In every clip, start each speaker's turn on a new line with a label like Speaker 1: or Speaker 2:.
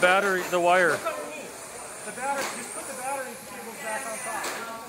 Speaker 1: battery, the wire.
Speaker 2: The battery, just put the battery cables back on top.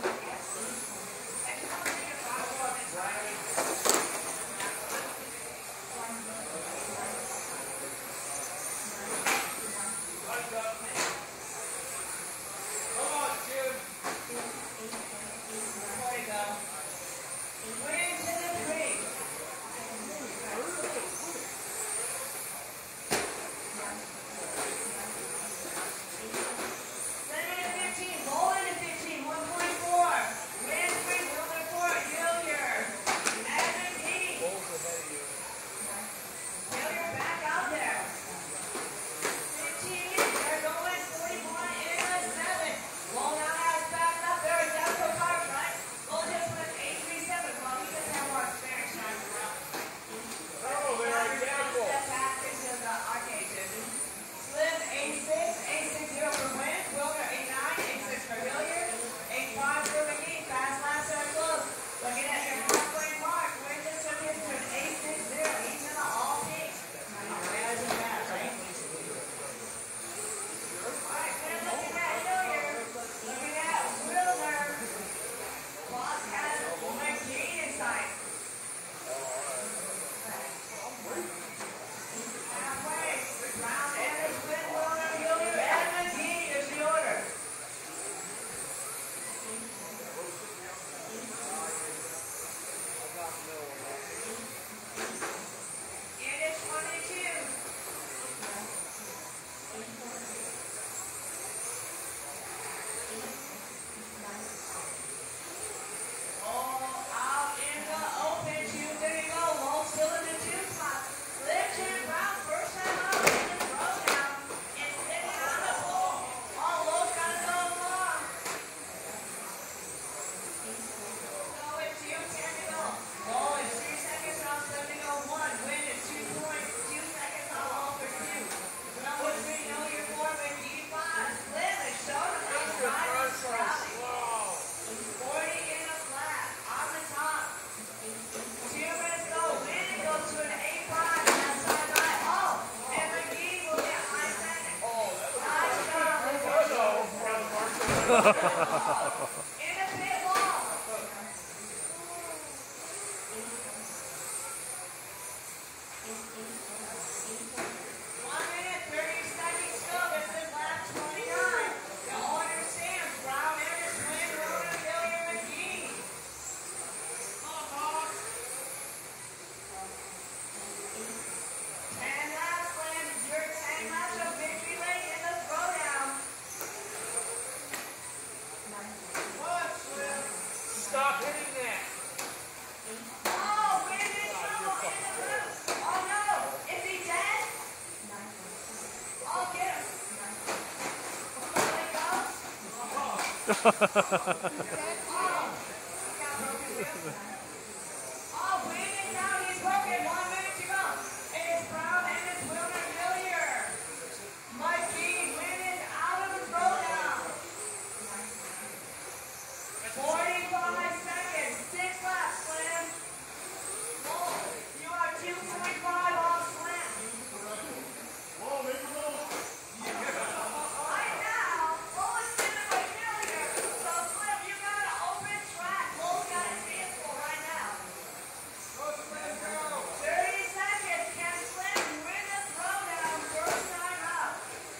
Speaker 3: Stop hitting that!
Speaker 4: Oh, wait a minute, trouble in the roof! Oh no! Is he dead? I'll get him! There he goes. Oh, wait a minute now, he's broken. 1 minute to go. It is Brown and it's Wilmer Hillier. Mike Dean winning out of the throwdown. 45 seconds, 6 laps, Slim. You are 2.5 off Slim. Right now, Bull is sitting by Hillier. So Slim, you got an open track. Bull's got his hands full right now. 30 seconds. Can Slim win the throwdown first time out?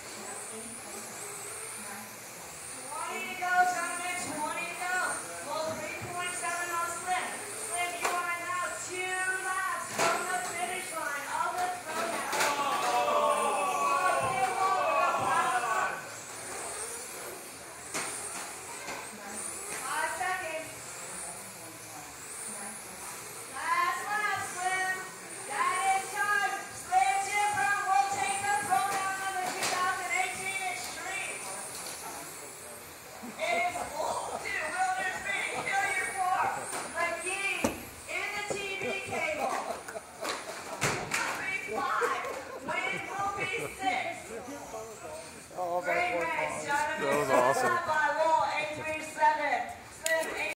Speaker 4: 20 to go, gentlemen. 20 to go. Bull 3.7 on Slim. Slim, you are now 2 laps from the finish line of the throwdown. Pit wall, we're gonna pile them up. 5 seconds. Last lap, Slim. That is time. Slim Jim Brown will take the throwdown of the 2018 Extreme. It is Bull 2, Wilderness 3, Hillier 4, McGee in the TV cable. 3-5. Win will be 6. Great race, gentlemen.
Speaker 1: That was awesome.